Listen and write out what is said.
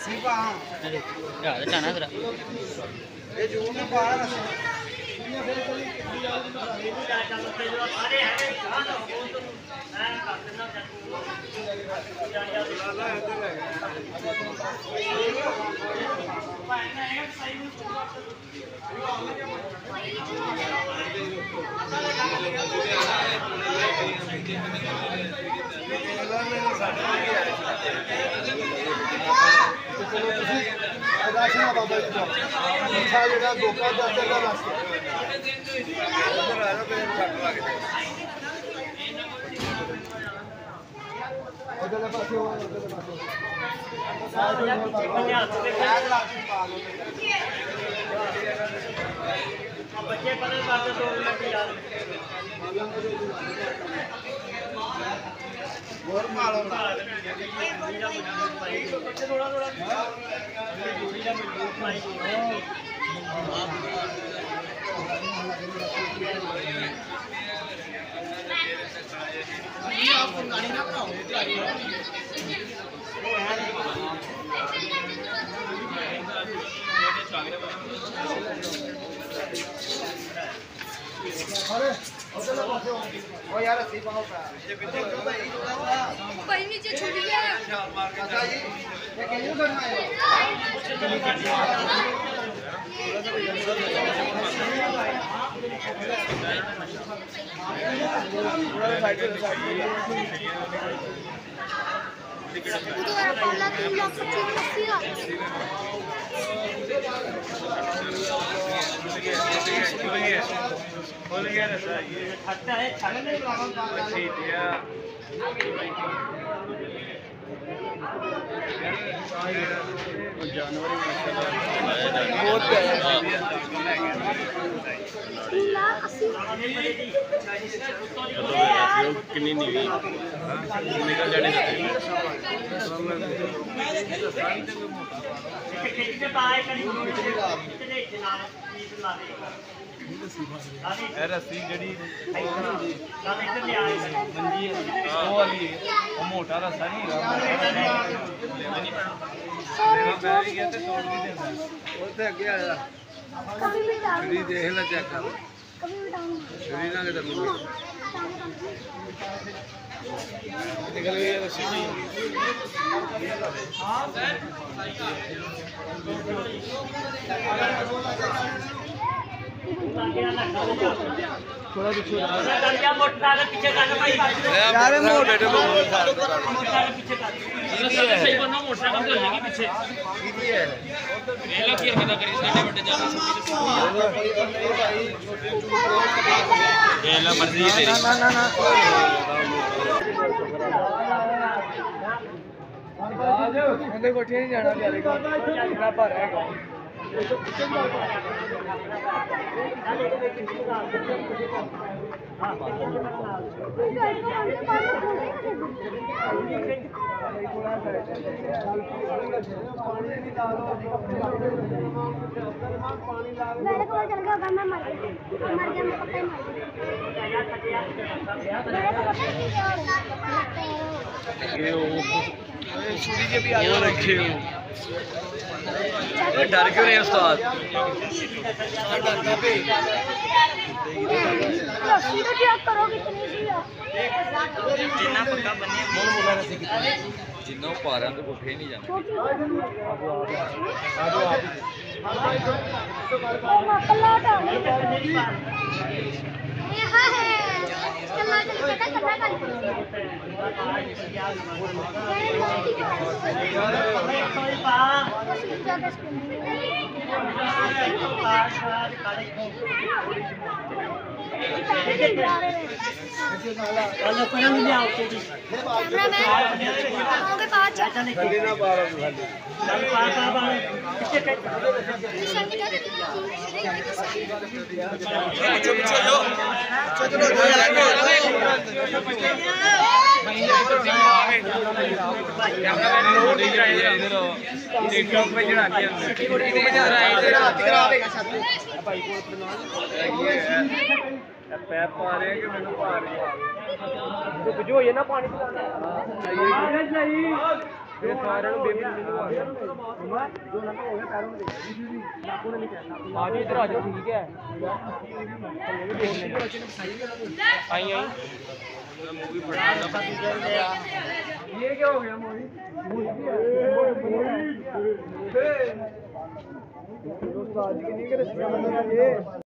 ਯਾਰ ਟਾਣਾ ਤੇਰਾ ਇਹ ਜੂਨ ਨੂੰ ਪਾ ਰਸ ਅਦਾਸ਼ਨਾ ਬਾਬਾ ਜੀ ਦਾ ਅੱਛਾ ਜਿਹੜਾ ਧੋਖਾ ਦਾ ਚੱਲਦਾ ਵਾਸਤੇ ਉਧਰ ਆ ਰਿਹਾ ਛੱਟ ਲੱਗ ਉਧਰਲੇ ਪਾਸੇ ਉਧਰਲੇ ਪਾਸੇ ਬੱਚੇ ਪਰੇ ਪਾਸੇ 2 ਮਿੰਟ ਯਾਰ ਹੋਰ ਮਾਲੋ ਥੋੜਾ ਥੋੜਾ ਜੋੜੀ ਦਾ ਮਜ਼ਬੂਤ ਪਾਈ आप गाड़ी ना बनाओ अरे ओ यार सी पाओ का ये पीछे क्यों भाई नीचे छूट गया अच्छा जी ये क्यों करना है पहला 3,25,000 खोल गया ना सर ये खट्टा है छाने अच्छी दिया जानवर बहुत कितनी नहीं हुई निकल जाने रस्सी जी मंजी वो वाली वो मोटा रस्सा नहीं गया तो तोड़ भी देना अगे आया देख ला चेक कर ना निकल गई रस्सी थोड़ा पीछे यार मोटर पीछे सही बनो मोटरसाइकिल तो होगी पीछे सीधी है ये लो की कितना करी साडे बड़े जाना ये ला मर्जी है तेरी ना ना ना कहते कोठे नहीं जाना प्यारे को इतना भर है छुरी के भी आगे रखे हो डर क्यों नहीं उस्ताद जिन्ना पक्का बने जिन्ना पा रहा तो कोठे नहीं जाना पैप पा रहे हैं कि मैंने पा रहे हैं तो जो ये ना पानी पिलाना ये सारे लोग बेबी आगे इधर आ जाओ ठीक है आई आई मूवी ये क्या हो गया मूवी